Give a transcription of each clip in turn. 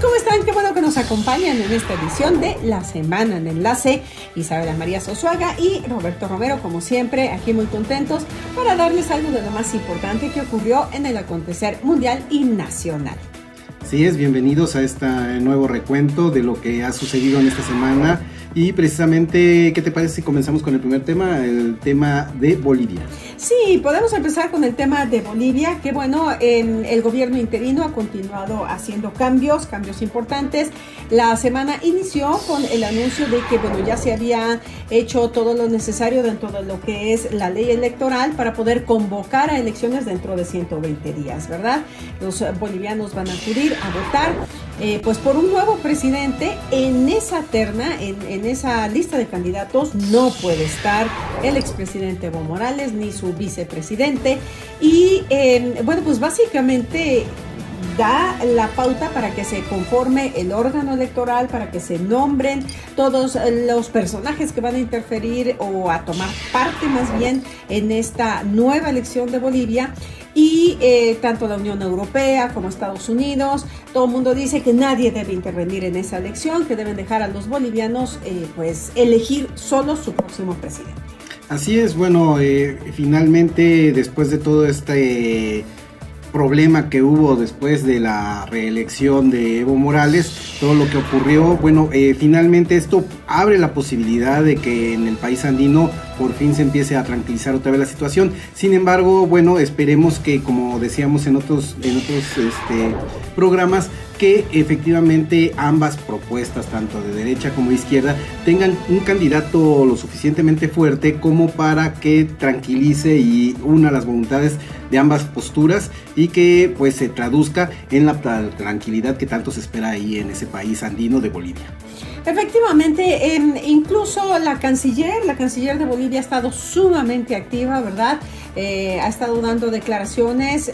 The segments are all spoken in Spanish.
¿cómo están? Qué bueno que nos acompañan en esta edición de La Semana en Enlace. Isabela María Sosuaga y Roberto Romero, como siempre, aquí muy contentos para darles algo de lo más importante que ocurrió en el acontecer mundial y nacional. Así es, bienvenidos a este nuevo recuento de lo que ha sucedido en esta semana. Y precisamente, ¿qué te parece si comenzamos con el primer tema, el tema de Bolivia? Sí, podemos empezar con el tema de Bolivia, que bueno, el gobierno interino ha continuado haciendo cambios importantes. La semana inició con el anuncio de que bueno, ya se había hecho todo lo necesario dentro de lo que es la ley electoral para poder convocar a elecciones dentro de 120 días, ¿verdad? Los bolivianos van a acudir a votar pues por un nuevo presidente. En esa terna, en esa lista de candidatos no puede estar el expresidente Evo Morales ni su vicepresidente y bueno, pues básicamente da la pauta para que se conforme el órgano electoral, para que se nombren todos los personajes que van a interferir o a tomar parte más bien en esta nueva elección de Bolivia. Y tanto la Unión Europea como Estados Unidos, todo el mundo dice que nadie debe intervenir en esa elección, que deben dejar a los bolivianos pues elegir solo su próximo presidente. Así es, bueno, finalmente después de todo este problema que hubo después de la reelección de Evo Morales, todo lo que ocurrió, bueno, finalmente esto abre la posibilidad de que en el país andino por fin se empiece a tranquilizar otra vez la situación. Sin embargo, bueno, esperemos que, como decíamos en otros programas, que efectivamente ambas propuestas, tanto de derecha como de izquierda, tengan un candidato lo suficientemente fuerte como para que tranquilice y una las voluntades de ambas posturas y que pues se traduzca en la tranquilidad que tanto se espera ahí en ese país andino de Bolivia. Efectivamente, incluso la canciller de Bolivia ha estado sumamente activa, ¿verdad? Ha estado dando declaraciones,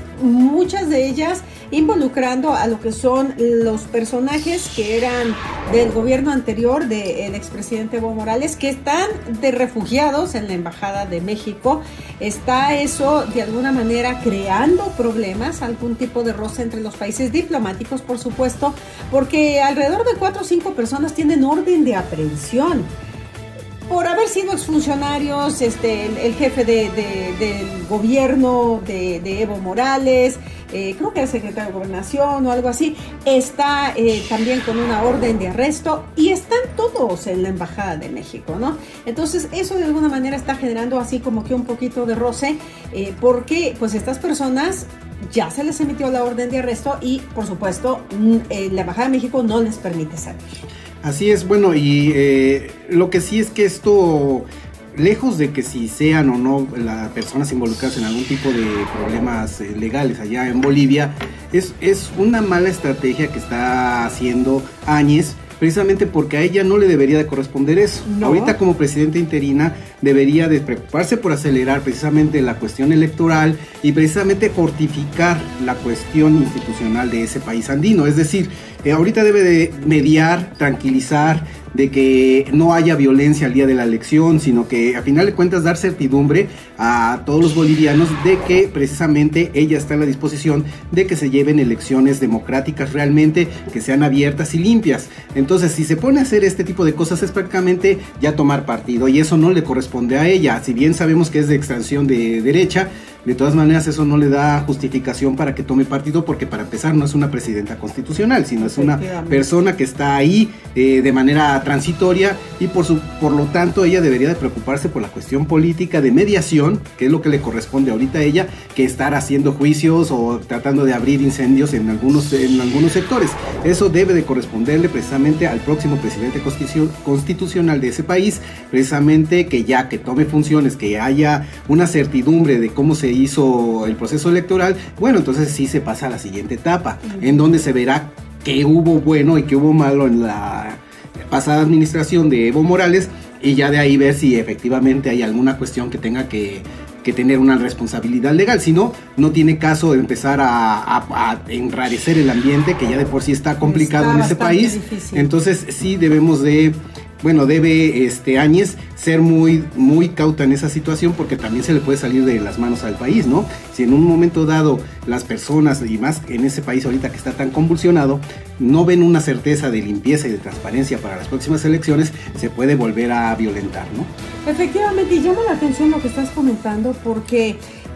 muchas de ellas involucrando a lo que son los personajes que eran del gobierno anterior del expresidente Evo Morales, que están de refugiados en la Embajada de México. Está eso de alguna manera creando problemas, algún tipo de roce entre los países diplomáticos, por supuesto, porque alrededor de 4 o 5 personas tienen orden de aprehensión por haber sido exfuncionarios, el jefe del gobierno de Evo Morales, creo que el secretario de Gobernación o algo así, está también con una orden de arresto y están todos en la Embajada de México, ¿no? Entonces eso de alguna manera está generando así como que un poquito de roce, porque pues estas personas ya se les emitió la orden de arresto y por supuesto la Embajada de México no les permite salir. Así es, bueno, y lo que sí es que esto, lejos de que si sean o no las personas involucradas en algún tipo de problemas legales allá en Bolivia, es una mala estrategia que está haciendo Áñez, precisamente porque a ella no le debería de corresponder eso. No. Ahorita como presidenta interina debería de preocuparse por acelerar precisamente la cuestión electoral y precisamente fortificar la cuestión institucional de ese país andino. Es decir, ahorita debe de mediar, tranquilizar, de que no haya violencia al día de la elección, sino que a final de cuentas dar certidumbre a todos los bolivianos de que precisamente ella está en la disposición de que se lleven elecciones democráticas realmente, que sean abiertas y limpias. Entonces, si se pone a hacer este tipo de cosas es prácticamente ya tomar partido y eso no le corresponde a ella. Si bien sabemos que es de extracción de derecha, de todas maneras eso no le da justificación para que tome partido, porque para empezar no es una presidenta constitucional, sino es una persona que está ahí de manera transitoria y por lo tanto ella debería de preocuparse por la cuestión política de mediación, que es lo que le corresponde ahorita a ella, que estar haciendo juicios o tratando de abrir incendios en algunos sectores. Eso debe de corresponderle precisamente al próximo presidente constitucional de ese país, precisamente que ya que tome funciones, que haya una certidumbre de cómo se hizo el proceso electoral. Bueno, entonces sí se pasa a la siguiente etapa, en donde se verá qué hubo bueno y qué hubo malo en la pasada administración de Evo Morales, y ya de ahí ver si efectivamente hay alguna cuestión que tenga que tener una responsabilidad legal. Si no, no tiene caso de empezar a enrarecer el ambiente, que ya de por sí está complicado en este país. Difícil. Entonces sí debemos de debe Áñez ser muy, muy cauta en esa situación, porque también se le puede salir de las manos al país, ¿no? Si en un momento dado las personas, y más en ese país ahorita que está tan convulsionado, no ven una certeza de limpieza y de transparencia para las próximas elecciones, se puede volver a violentar, ¿no? Efectivamente, y llama la atención lo que estás comentando, porque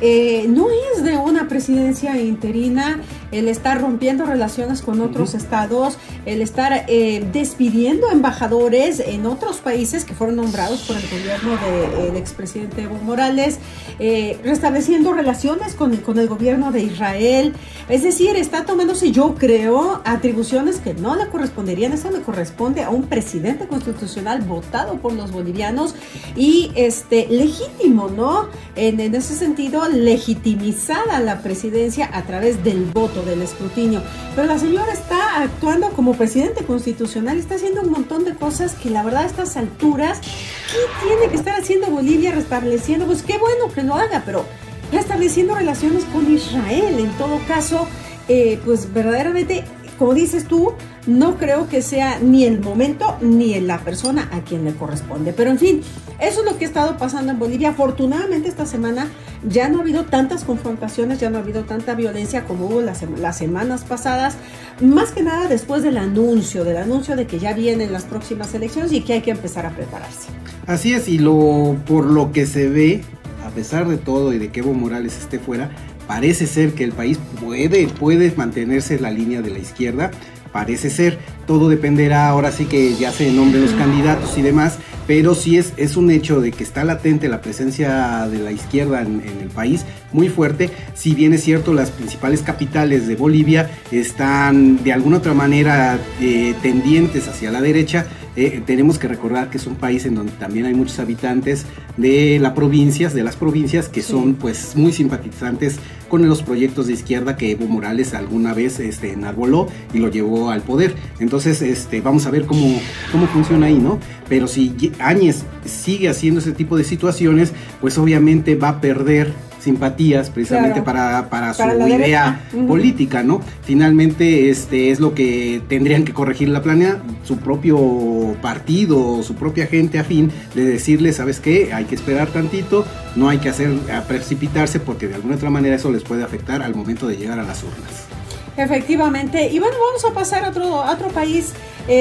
no es de una presidencia interina el estar rompiendo relaciones con otros estados, el estar despidiendo embajadores en otros países que fueron nombrados por el gobierno del expresidente Evo Morales, restableciendo relaciones con el gobierno de Israel. Es decir, está tomándose, yo creo, atribuciones que no le corresponderían. Eso le corresponde a un presidente constitucional votado por los bolivianos y legítimo, ¿no? En ese sentido, legitimizada la presidencia a través del voto, del escrutinio. Pero la señora está actuando como presidente constitucional, está haciendo un montón de cosas que la verdad a estas alturas, ¿qué tiene que estar haciendo Bolivia restableciendo? Pues qué bueno que lo haga, pero restableciendo relaciones con Israel. En todo caso, pues verdaderamente, como dices tú, no creo que sea ni el momento ni la persona a quien le corresponde. Pero en fin, eso es lo que ha estado pasando en Bolivia. Afortunadamente esta semana ya no ha habido tantas confrontaciones, ya no ha habido tanta violencia como hubo las semanas pasadas, más que nada después del anuncio de que ya vienen las próximas elecciones y que hay que empezar a prepararse. Así es, y por lo que se ve, a pesar de todo y de que Evo Morales esté fuera, parece ser que el país puede mantenerse en la línea de la izquierda. Parece ser, todo dependerá, ahora sí que ya se nombren los candidatos y demás, pero sí es un hecho de que está latente la presencia de la izquierda en el país, muy fuerte. Si bien es cierto, las principales capitales de Bolivia están de alguna otra manera tendientes hacia la derecha. Tenemos que recordar que es un país en donde también hay muchos habitantes de las provincias que son pues muy simpatizantes con los proyectos de izquierda que Evo Morales alguna vez enarboló y lo llevó al poder. Entonces vamos a ver cómo funciona ahí, ¿no? Pero si Áñez sigue haciendo ese tipo de situaciones, pues obviamente va a perder simpatías precisamente, claro, para su idea política, ¿no? Finalmente es lo que tendrían que corregir la planea, su propio partido, su propia gente afín, de decirle, ¿sabes qué? Hay que esperar tantito, no hay que precipitarse, porque de alguna otra manera eso les puede afectar al momento de llegar a las urnas. Efectivamente, y bueno, vamos a pasar a otro país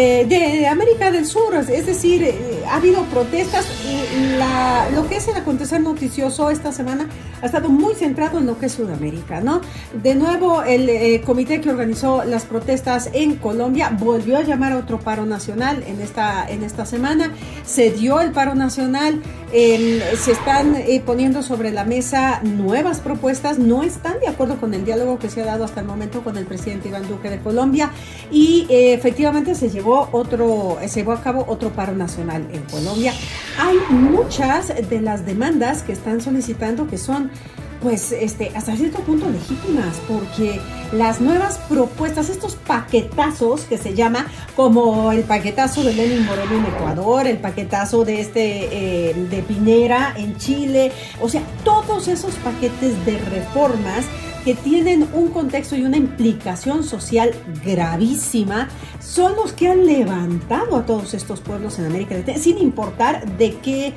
de América del Sur. Es decir, ha habido protestas. Lo que es el acontecer noticioso esta semana ha estado muy centrado en lo que es Sudamérica, ¿no? De nuevo, el comité que organizó las protestas en Colombia volvió a llamar a otro paro nacional en esta semana. Se dio el paro nacional, se están poniendo sobre la mesa nuevas propuestas, no están de acuerdo con el diálogo que se ha dado hasta el momento con el presidente Iván Duque de Colombia, y efectivamente se llevó a cabo otro paro nacional en Colombia. Hay muchas de las demandas que están solicitando que son pues hasta cierto punto legítimas, porque las nuevas propuestas, estos paquetazos que se llama, como el paquetazo de Lenín Moreno en Ecuador, el paquetazo de de Piñera en Chile, o sea, todos esos paquetes de reformas que tienen un contexto y una implicación social gravísima, son los que han levantado a todos estos pueblos en América Latina, sin importar de qué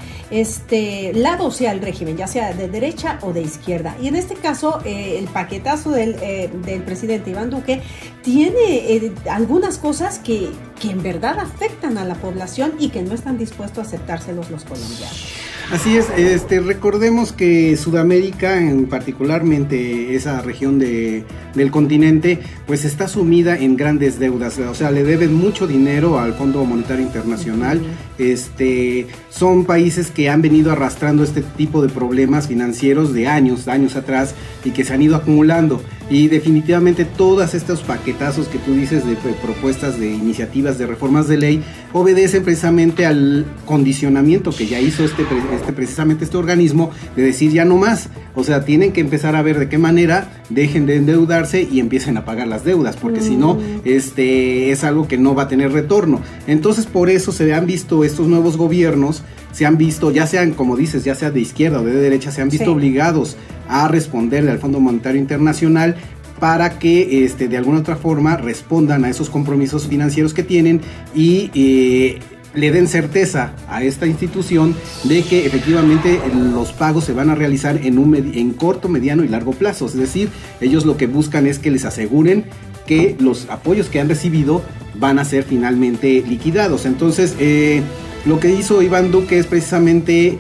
lado sea el régimen, ya sea de derecha o de izquierda. Y en este caso, el paquetazo del presidente Iván Duque tiene algunas cosas que en verdad afectan a la población y que no están dispuestos a aceptárselos los colombianos. Así es, recordemos que Sudamérica, particularmente esa región del continente, pues está sumida en grandes deudas, o sea, le deben mucho dinero al Fondo Monetario Internacional. Son países que han venido arrastrando este tipo de problemas financieros de años atrás, y que se han ido acumulando. Y definitivamente todos estos paquetazos que tú dices de propuestas, de iniciativas, de reformas de ley, obedecen precisamente al condicionamiento que ya hizo precisamente este organismo, de decir ya no más. O sea, tienen que empezar a ver de qué manera dejen de endeudarse y empiecen a pagar las deudas, porque si no, es algo que no va a tener retorno. Entonces, por eso se han visto estos nuevos gobiernos, se han visto, ya sean, como dices, ya sea de izquierda o de derecha, se han visto obligados a responderle al Fondo Monetario Internacional para que de alguna otra forma respondan a esos compromisos financieros que tienen, y le den certeza a esta institución de que efectivamente los pagos se van a realizar en corto, mediano y largo plazo. Es decir, ellos lo que buscan es que les aseguren que los apoyos que han recibido van a ser finalmente liquidados. Entonces, lo que hizo Iván Duque es precisamente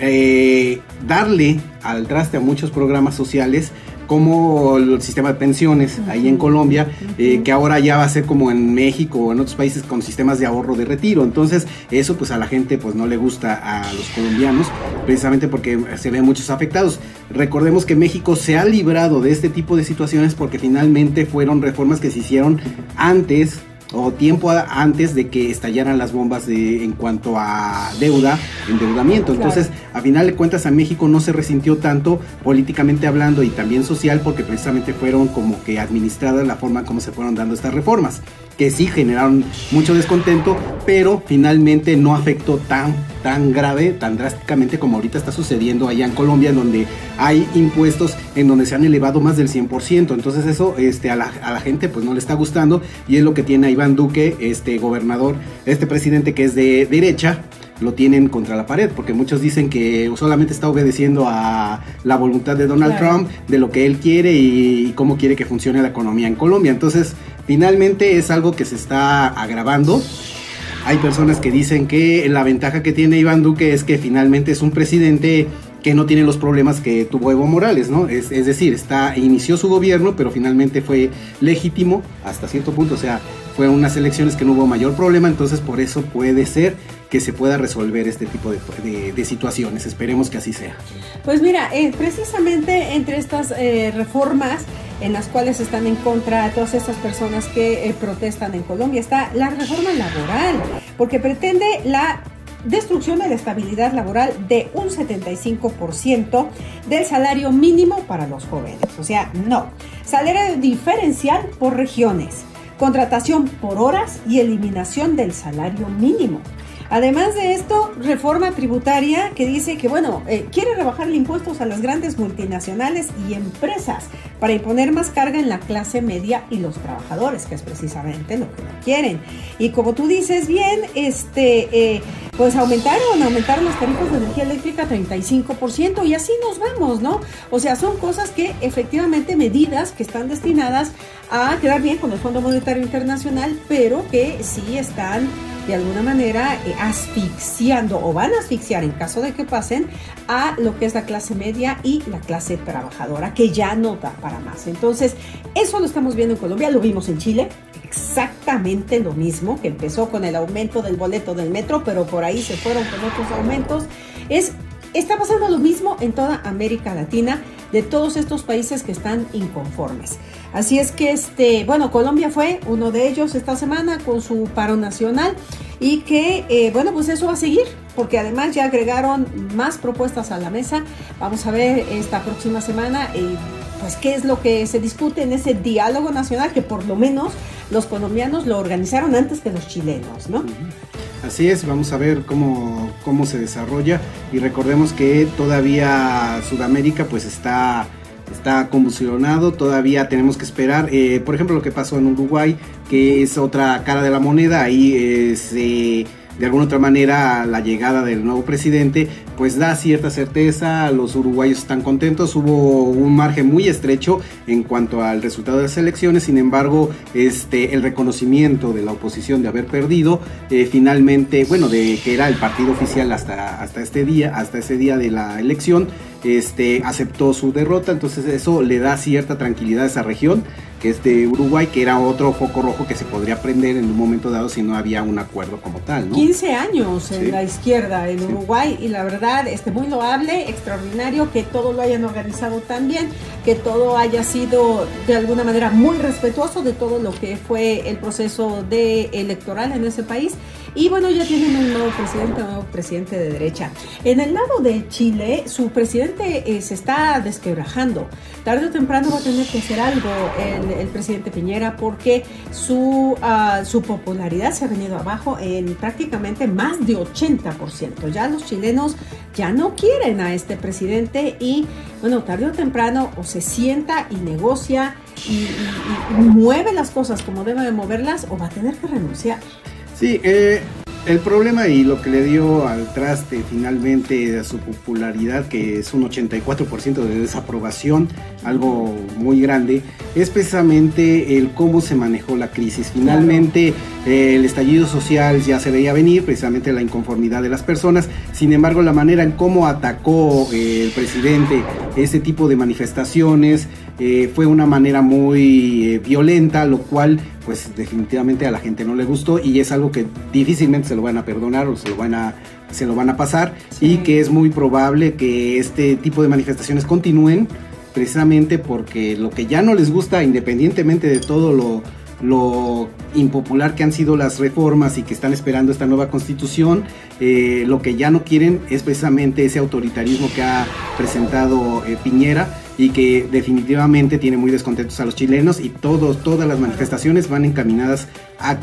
darle al traste a muchos programas sociales, como el sistema de pensiones ahí en Colombia, que ahora ya va a ser como en México o en otros países con sistemas de ahorro de retiro. Entonces eso pues a la gente pues no le gusta a los colombianos, precisamente porque se ven muchos afectados. Recordemos que México se ha librado de este tipo de situaciones porque finalmente fueron reformas que se hicieron antes o tiempo antes de que estallaran las bombas en cuanto a endeudamiento. Entonces, a final de cuentas, a México no se resintió tanto políticamente hablando y también social, porque precisamente fueron como que administradas la forma como se fueron dando estas reformas, que sí generaron mucho descontento, pero finalmente no afectó tan grave, tan drásticamente como ahorita está sucediendo allá en Colombia, en donde hay impuestos en donde se han elevado más del 100%. Entonces eso a la gente pues no le está gustando, y es lo que tiene a Iván Duque, gobernador, presidente que es de derecha, lo tienen contra la pared, porque muchos dicen que solamente está obedeciendo a la voluntad de Donald Trump, de lo que él quiere y cómo quiere que funcione la economía en Colombia. Entonces, finalmente es algo que se está agravando. Hay personas que dicen que la ventaja que tiene Iván Duque es que finalmente es un presidente que no tiene los problemas que tuvo Evo Morales, ¿no? Es decir, inició su gobierno, pero finalmente fue legítimo hasta cierto punto, o sea, fueron unas elecciones que no hubo mayor problema, entonces por eso puede ser que se pueda resolver este tipo de situaciones. Esperemos que así sea. Pues mira, precisamente entre estas reformas en las cuales están en contra todas estas personas que protestan en Colombia está la reforma laboral, porque pretende la destrucción de la estabilidad laboral de un 75% del salario mínimo para los jóvenes. O sea, no. Salario diferencial por regiones, contratación por horas y eliminación del salario mínimo. Además de esto, reforma tributaria que dice que, quiere rebajar el impuestos a las grandes multinacionales y empresas para imponer más carga en la clase media y los trabajadores, que es precisamente lo que no quieren. Y como tú dices bien, pues aumentaron las tarifas de energía eléctrica 35% y así nos vamos, ¿no? O sea, son cosas que efectivamente, medidas que están destinadas a quedar bien con el Fondo Monetario Internacional, pero que sí están de alguna manera asfixiando o van a asfixiar en caso de que pasen a lo que es la clase media y la clase trabajadora, que ya no da para más. Entonces, eso lo estamos viendo en Colombia, lo vimos en Chile, exactamente lo mismo, que empezó con el aumento del boleto del metro, pero por ahí se fueron con otros aumentos. Está pasando lo mismo en toda América Latina, de todos estos países que están inconformes. Así es que, Colombia fue uno de ellos esta semana con su paro nacional y que, pues eso va a seguir, porque además ya agregaron más propuestas a la mesa. Vamos a ver esta próxima semana, pues qué es lo que se discute en ese diálogo nacional, que por lo menos los colombianos lo organizaron antes que los chilenos, ¿no? Así es, vamos a ver cómo se desarrolla, y recordemos que todavía Sudamérica pues está convulsionado, todavía tenemos que esperar, por ejemplo lo que pasó en Uruguay, que es otra cara de la moneda. Ahí de alguna otra manera la llegada del nuevo presidente pues da cierta certeza, los uruguayos están contentos, hubo un margen muy estrecho en cuanto al resultado de las elecciones. Sin embargo, el reconocimiento de la oposición de haber perdido, finalmente, de que era el partido oficial hasta ese día de la elección, aceptó su derrota. Entonces eso le da cierta tranquilidad a esa región, que es de Uruguay, que era otro foco rojo que se podría prender en un momento dado si no había un acuerdo como tal, ¿no? 15 años en la izquierda en Uruguay, y la verdad, muy loable, extraordinario que todo lo hayan organizado tan bien, que todo haya sido de alguna manera muy respetuoso de todo lo que fue el proceso electoral en ese país. Y ya tienen un nuevo presidente de derecha. En el lado de Chile, su presidente se está desquebrajando. Tarde o temprano va a tener que hacer algo el presidente Piñera, porque su popularidad se ha venido abajo en prácticamente más de 80%. Ya los chilenos ya no quieren a este presidente y, tarde o temprano o se sienta y negocia y mueve las cosas como debe de moverlas, o va a tener que renunciar. Sí, El problema y lo que le dio al traste finalmente a su popularidad, que es un 84% de desaprobación, algo muy grande, es precisamente el cómo se manejó la crisis. Finalmente el estallido social ya se veía venir, precisamente la inconformidad de las personas. Sin embargo, la manera en cómo atacó el presidente ese tipo de manifestaciones fue una manera muy violenta, lo cual pues definitivamente a la gente no le gustó, y es algo que difícilmente se lo van a perdonar o se lo van a pasar, sí. Y que es muy probable que este tipo de manifestaciones continúen, precisamente porque lo que ya no les gusta, independientemente de todo lo impopular que han sido las reformas y que están esperando esta nueva constitución, lo que ya no quieren es precisamente ese autoritarismo que ha presentado Piñera, y que definitivamente tiene muy descontentos a los chilenos, y todas las manifestaciones van encaminadas a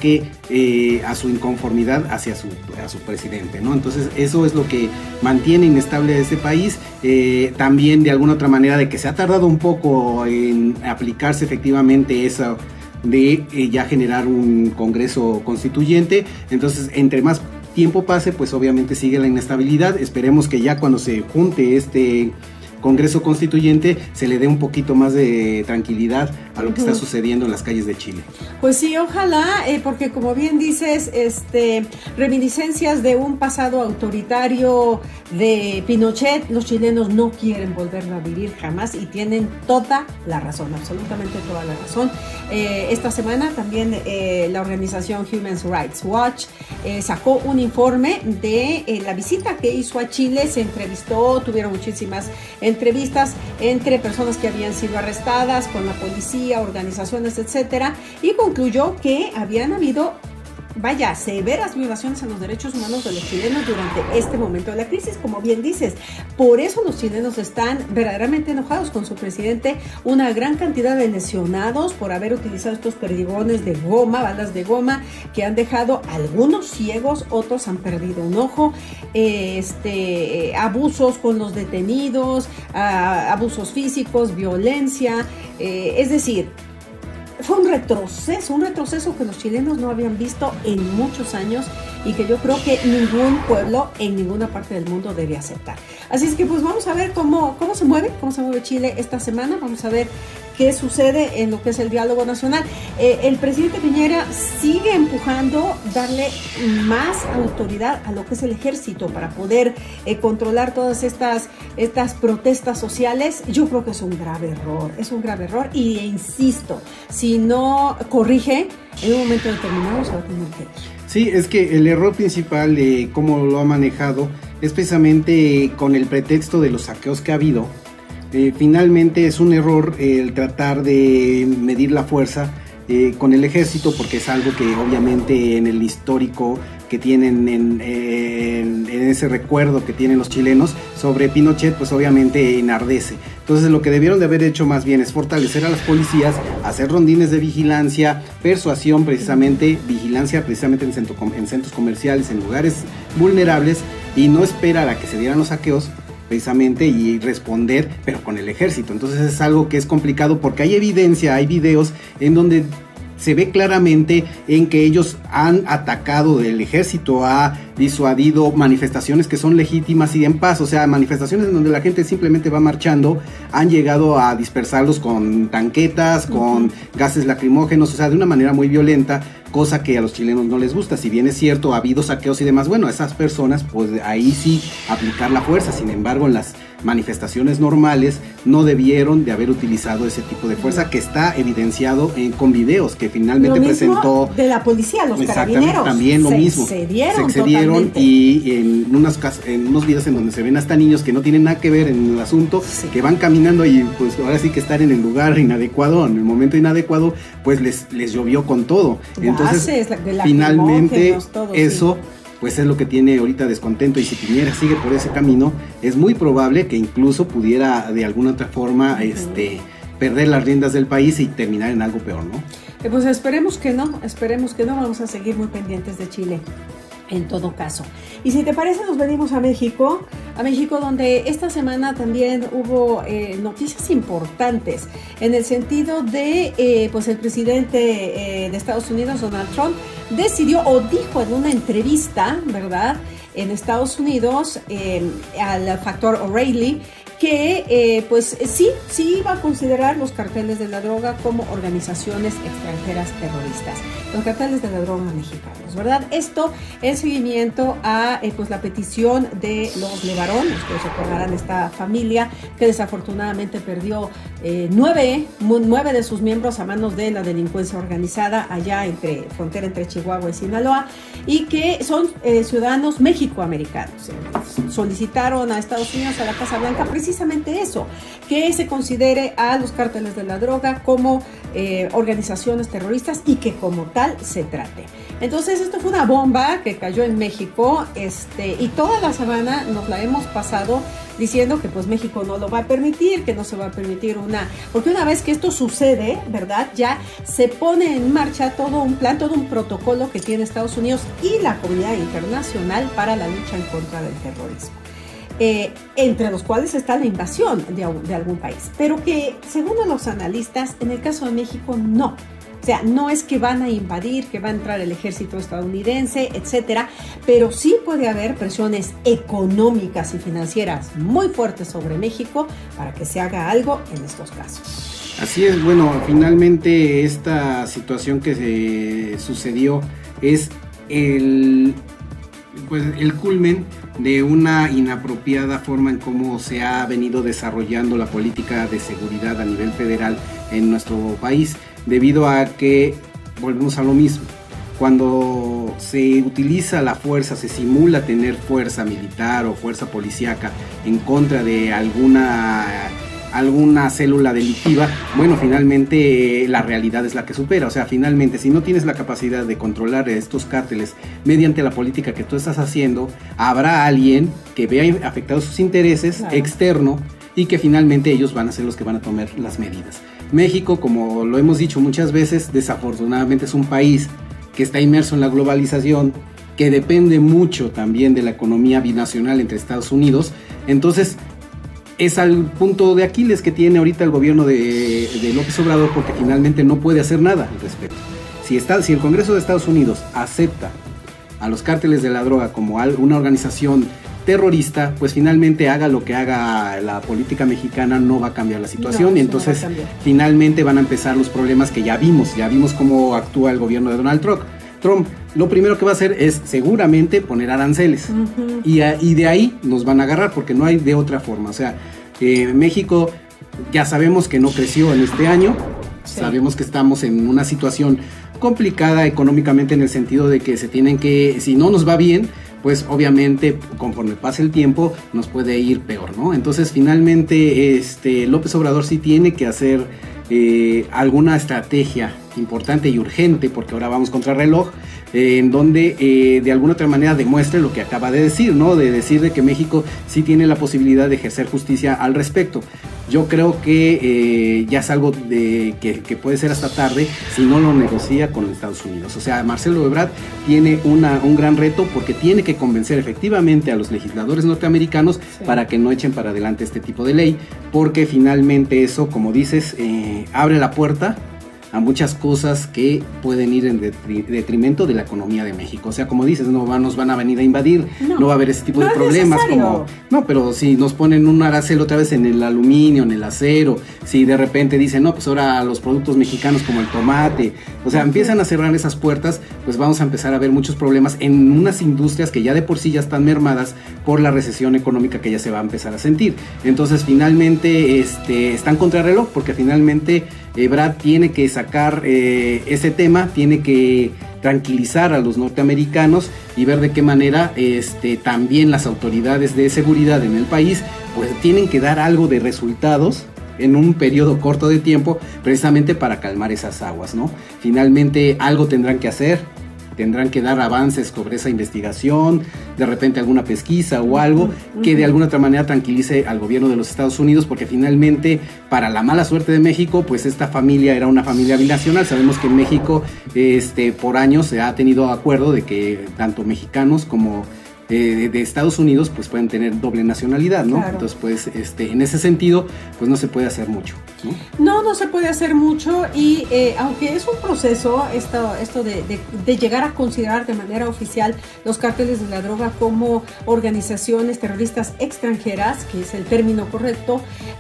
a su inconformidad hacia su presidente, ¿no? Entonces eso es lo que mantiene inestable a este país. También de alguna otra manera de que se ha tardado un poco en aplicarse efectivamente eso de ya generar un Congreso constituyente. Entonces, entre más tiempo pase, pues obviamente sigue la inestabilidad. Esperemos que ya cuando se junte este Congreso Constituyente se le dé un poquito más de tranquilidad a lo que está sucediendo en las calles de Chile. Pues sí, ojalá, porque como bien dices, reminiscencias de un pasado autoritario de Pinochet, los chilenos no quieren volverlo a vivir jamás, y tienen toda la razón, absolutamente toda la razón. Esta semana también la organización Human Rights Watch sacó un informe de la visita que hizo a Chile. Se entrevistó, tuvieron muchísimas entrevistas entre personas que habían sido arrestadas, con la policía, organizaciones, etcétera, y concluyó que habían habido, severas violaciones a los derechos humanos de los chilenos durante este momento de la crisis, como bien dices. Por eso los chilenos están verdaderamente enojados con su presidente. Una gran cantidad de lesionados por haber utilizado estos perdigones de goma, balas de goma, que han dejado algunos ciegos, otros han perdido un ojo, abusos con los detenidos, abusos físicos, violencia, es decir, fue un retroceso que los chilenos no habían visto en muchos años, y que yo creo que ningún pueblo en ninguna parte del mundo debe aceptar. Así es que pues vamos a ver cómo se mueve Chile esta semana. Vamos a ver qué sucede en lo que es el diálogo nacional. El presidente Piñera sigue empujando darle más autoridad a lo que es el ejército para poder controlar todas estas protestas sociales. Yo creo que es un grave error, y insisto, si no corrige, en un momento determinado se va a tener que ir. Sí, es que el error principal de cómo lo ha manejado es precisamente con el pretexto de los saqueos que ha habido. Finalmente es un error el tratar de medir la fuerza con el ejército, porque es algo que obviamente en el histórico que tienen en ese recuerdo que tienen los chilenos sobre Pinochet, pues obviamente enardece. Entonces lo que debieron de haber hecho más bien es fortalecer a las policías, hacer rondines de vigilancia, persuasión precisamente, vigilancia precisamente en centros comerciales, en lugares vulnerables, y no esperar a que se dieran los saqueos precisamente y responder, pero con el ejército. Entonces es algo que es complicado, porque hay evidencia, hay videos en donde se ve claramente en que ellos han atacado, el ejército ha disuadido manifestaciones que son legítimas y en paz, o sea, manifestaciones en donde la gente simplemente va marchando, han llegado a dispersarlos con tanquetas, con gases lacrimógenos, o sea, de una manera muy violenta, cosa que a los chilenos no les gusta. Si bien es cierto, ha habido saqueos y demás, bueno, a esas personas, pues ahí sí aplicar la fuerza. Sin embargo, en las manifestaciones normales no debieron de haber utilizado ese tipo de fuerza, que está evidenciado con videos que finalmente lo mismo presentó de la policía, los carabineros también lo mismo, se excedieron, y en unos videos en donde se ven hasta niños que no tienen nada que ver en el asunto, sí, que van caminando y pues ahora sí que están en el lugar inadecuado, en el momento inadecuado, pues les llovió con todo. Entonces finalmente todo, eso sí, pues es lo que tiene ahorita descontento, y si Piñera sigue por ese camino, es muy probable que incluso pudiera de alguna otra forma perder las riendas del país y terminar en algo peor, ¿no? Pues esperemos que no, vamos a seguir muy pendientes de Chile. en todo caso. Y si te parece, nos venimos a México, donde esta semana también hubo noticias importantes, en el sentido de, pues el presidente de Estados Unidos, Donald Trump, decidió o dijo en una entrevista, ¿verdad?, en Estados Unidos, al factor O'Reilly, que pues sí iba a considerar los carteles de la droga como organizaciones extranjeras terroristas, los carteles de la droga mexicanos, ¿verdad? Esto en seguimiento a pues la petición de los Levarón. Ustedes recordarán esta familia que desafortunadamente perdió 9 de sus miembros a manos de la delincuencia organizada allá frontera entre Chihuahua y Sinaloa, y que son ciudadanos mexicoamericanos. Solicitaron a Estados Unidos, a la Casa Blanca, precisamente eso, que se considere a los cárteles de la droga como organizaciones terroristas y que como tal se trate. Entonces esto fue una bomba que cayó en México, y toda la semana nos la hemos pasado diciendo que pues México no lo va a permitir, que no se va a permitir porque una vez que esto sucede, ¿verdad?, ya se pone en marcha todo un plan, todo un protocolo que tiene Estados Unidos y la comunidad internacional para la lucha en contra del terrorismo. Entre los cuales está la invasión de algún país, pero que según los analistas, en el caso de México no. O sea, no es que van a invadir, que va a entrar el ejército estadounidense, etcétera, pero sí puede haber presiones económicas y financieras muy fuertes sobre México para que se haga algo en estos casos. Así es, bueno, finalmente esta situación que se sucedió es el culmen de una inapropiada forma en cómo se ha venido desarrollando la política de seguridad a nivel federal en nuestro país, debido a que volvemos a lo mismo. Cuando se utiliza la fuerza, se simula tener fuerza militar o fuerza policíaca en contra de alguna célula delictiva, bueno, finalmente la realidad es la que supera. O sea, finalmente, si no tienes la capacidad de controlar estos cárteles mediante la política que tú estás haciendo, habrá alguien que vea afectados sus intereses, claro, externo, y que finalmente ellos van a ser los que van a tomar las medidas. México, como lo hemos dicho muchas veces, desafortunadamente es un país que está inmerso en la globalización, que depende mucho también de la economía binacional entre Estados Unidos. Entonces es al punto de Aquiles que tiene ahorita el gobierno de López Obrador, porque finalmente no puede hacer nada al respecto. Si el Congreso de Estados Unidos acepta a los cárteles de la droga como una organización terrorista, pues finalmente haga lo que haga la política mexicana, no va a cambiar la situación, y entonces finalmente van a empezar los problemas que ya vimos cómo actúa el gobierno de Donald Trump. Lo primero que va a hacer es seguramente poner aranceles, y de ahí nos van a agarrar, porque no hay de otra forma. O sea, México ya sabemos que no creció en este año, sí, sabemos que estamos en una situación complicada económicamente, en el sentido de que si no nos va bien, pues obviamente conforme pase el tiempo nos puede ir peor, ¿no? Entonces finalmente López Obrador sí tiene que hacer alguna estrategia importante y urgente, porque ahora vamos contra reloj, en donde de alguna otra manera demuestre lo que acaba de decir, ¿no? De decir de que México sí tiene la posibilidad de ejercer justicia al respecto. Yo creo que ya es algo que puede ser hasta tarde si no lo negocia con Estados Unidos. O sea, Marcelo Ebrard tiene un gran reto, porque tiene que convencer efectivamente a los legisladores norteamericanos, sí, para que no echen para adelante este tipo de ley, porque finalmente eso, como dices, abre la puerta a muchas cosas que pueden ir en detrimento de la economía de México. O sea, como dices, nos van a venir a invadir, no va a haber ese tipo de problemas. Pero si nos ponen un arancel otra vez en el aluminio, en el acero, si de repente dicen, no, pues ahora los productos mexicanos como el tomate, o sea, empiezan a cerrar esas puertas, pues vamos a empezar a ver muchos problemas en unas industrias que ya de por sí ya están mermadas por la recesión económica que ya se va a empezar a sentir. Entonces, finalmente, están contra reloj, porque finalmente Ebrard tiene que sacar ese tema, tiene que tranquilizar a los norteamericanos y ver de qué manera también las autoridades de seguridad en el país pues tienen que dar algo de resultados en un periodo corto de tiempo, precisamente para calmar esas aguas, ¿no? Finalmente algo tendrán que hacer. tendrán que dar avances sobre esa investigación, de repente alguna pesquisa o algo que de alguna otra manera tranquilice al gobierno de los Estados Unidos, porque finalmente, para la mala suerte de México, pues esta familia era una familia binacional. Sabemos que en México por años se ha tenido acuerdo de que tanto mexicanos como de Estados Unidos pues pueden tener doble nacionalidad, ¿no? Claro. Entonces pues en ese sentido pues no se puede hacer mucho, ¿no? No se puede hacer mucho y aunque es un proceso esto de llegar a considerar de manera oficial los cárteles de la droga como organizaciones terroristas extranjeras, que es el término correcto,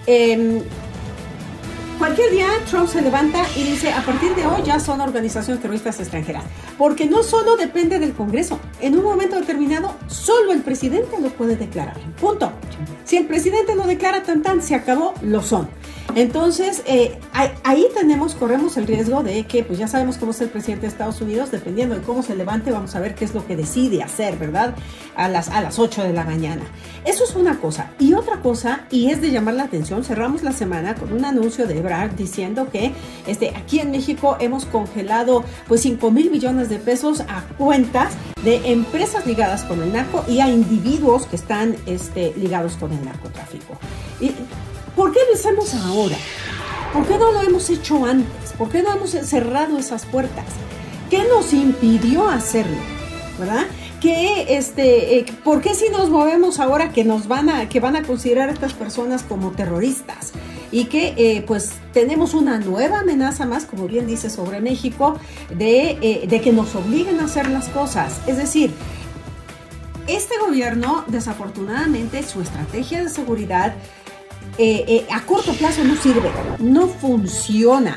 cualquier día Trump se levanta y dice, a partir de hoy ya son organizaciones terroristas extranjeras, porque no solo depende del Congreso, en un momento determinado solo el presidente lo puede declarar, punto. Si el presidente lo declara, se acabó, lo son. Entonces, ahí corremos el riesgo de que, pues ya sabemos cómo es el presidente de Estados Unidos, dependiendo de cómo se levante, vamos a ver qué es lo que decide hacer, ¿verdad? A las 8 de la mañana. Eso es una cosa. Y otra cosa, y es de llamar la atención, cerramos la semana con un anuncio de Ebrard diciendo que aquí en México hemos congelado pues 5,000 millones de pesos a cuentas de empresas ligadas con el narco y a individuos que están ligados con el narcotráfico. Y, ¿por qué lo hacemos ahora? ¿Por qué no lo hemos hecho antes? ¿Por qué no hemos cerrado esas puertas? ¿Qué nos impidió hacerlo? ¿Verdad? ¿Por qué si nos movemos ahora que van a considerar a estas personas como terroristas? Y que pues tenemos una nueva amenaza más, como bien dice, sobre México, de que nos obliguen a hacer las cosas. Es decir, este gobierno, desafortunadamente, su estrategia de seguridad a corto plazo no sirve, no funciona,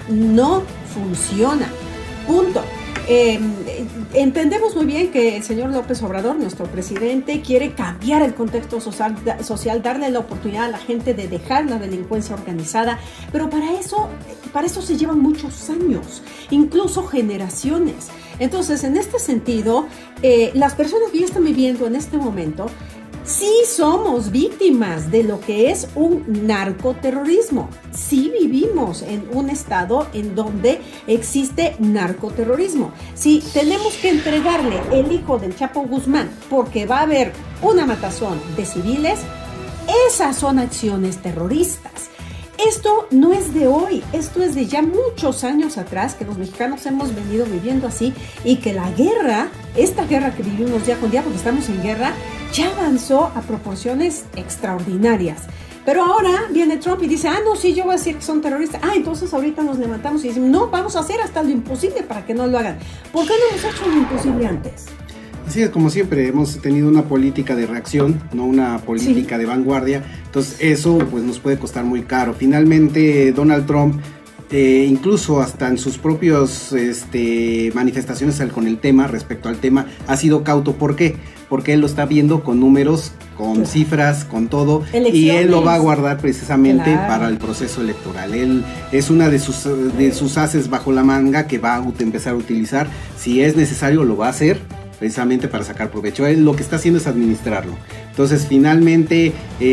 punto. Entendemos muy bien que el señor López Obrador, nuestro presidente, quiere cambiar el contexto social, darle la oportunidad a la gente de dejar la delincuencia organizada, pero para eso se llevan muchos años, incluso generaciones. Entonces, en este sentido, las personas que ya están viviendo en este momento sí somos víctimas de lo que es un narcoterrorismo. Sí vivimos en un estado en donde existe narcoterrorismo. Si tenemos que entregarle el hijo del Chapo Guzmán porque va a haber una matazón de civiles, esas son acciones terroristas. Esto no es de hoy, esto es de ya muchos años atrás, que los mexicanos hemos venido viviendo así, y que la guerra, esta guerra que vivimos día con día, porque estamos en guerra, ya avanzó a proporciones extraordinarias. Pero ahora viene Trump y dice, no, sí, yo voy a decir que son terroristas. Entonces ahorita nos levantamos y decimos, no, vamos a hacer hasta lo imposible para que no lo hagan. ¿Por qué no hemos hecho lo imposible antes? Así es, como siempre, hemos tenido una política de reacción, no una política de vanguardia. Entonces eso pues nos puede costar muy caro. Finalmente Donald Trump, incluso hasta en sus propios manifestaciones con el tema, respecto al tema, ha sido cauto. ¿Por qué? Porque él lo está viendo con números, con cifras, con todo, y él lo va a guardar precisamente para el proceso electoral. Él es una de sus ases bajo la manga que va a empezar a utilizar. Si es necesario, lo va a hacer precisamente para sacar provecho. Él lo que está haciendo es administrarlo. Entonces finalmente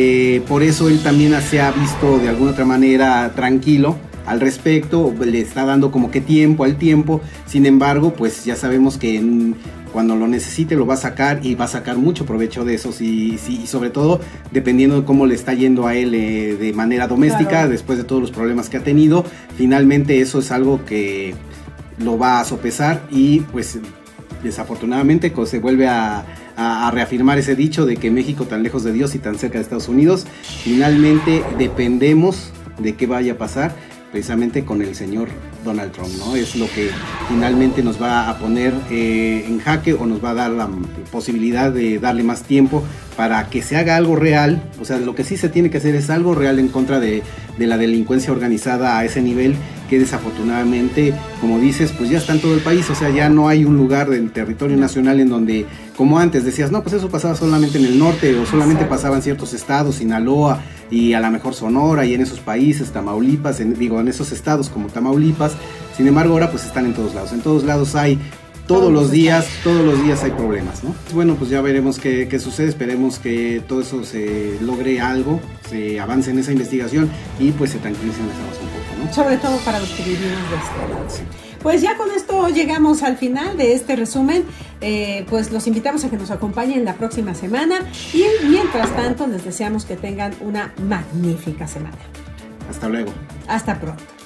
por eso él también se ha visto de alguna otra manera tranquilo al respecto, le está dando como que tiempo al tiempo. Sin embargo, pues ya sabemos que cuando lo necesite lo va a sacar, y va a sacar mucho provecho de eso, y sobre todo dependiendo de cómo le está yendo a él de manera doméstica, después de todos los problemas que ha tenido. Finalmente eso es algo que lo va a sopesar, y pues desafortunadamente se vuelve a reafirmar ese dicho de que México, tan lejos de Dios y tan cerca de Estados Unidos. Finalmente dependemos de qué vaya a pasar precisamente con el señor Donald Trump, ¿no? Es lo que finalmente nos va a poner en jaque, o nos va a dar la posibilidad de darle más tiempo para que se haga algo real. O sea, lo que sí se tiene que hacer es algo real en contra de la delincuencia organizada a ese nivel, que desafortunadamente, como dices, pues ya está en todo el país. O sea, ya no hay un lugar del territorio nacional en donde, como antes decías, no, pues eso pasaba solamente en el norte, o solamente pasaba en ciertos estados, Sinaloa y a lo mejor Sonora, y en esos países, Tamaulipas, en esos estados como Tamaulipas. Sin embargo, ahora pues están en todos lados hay, todos los días hay problemas, ¿no? Bueno, pues ya veremos qué sucede. Esperemos que todo eso se logre algo, se avance en esa investigación, y pues se tranquilicen las aguas un poco, ¿no? Sobre todo para los que vivimos de este lado. Sí. Pues ya con esto llegamos al final de este resumen. Pues los invitamos a que nos acompañen la próxima semana y mientras tanto les deseamos que tengan una magnífica semana. Hasta luego. Hasta pronto.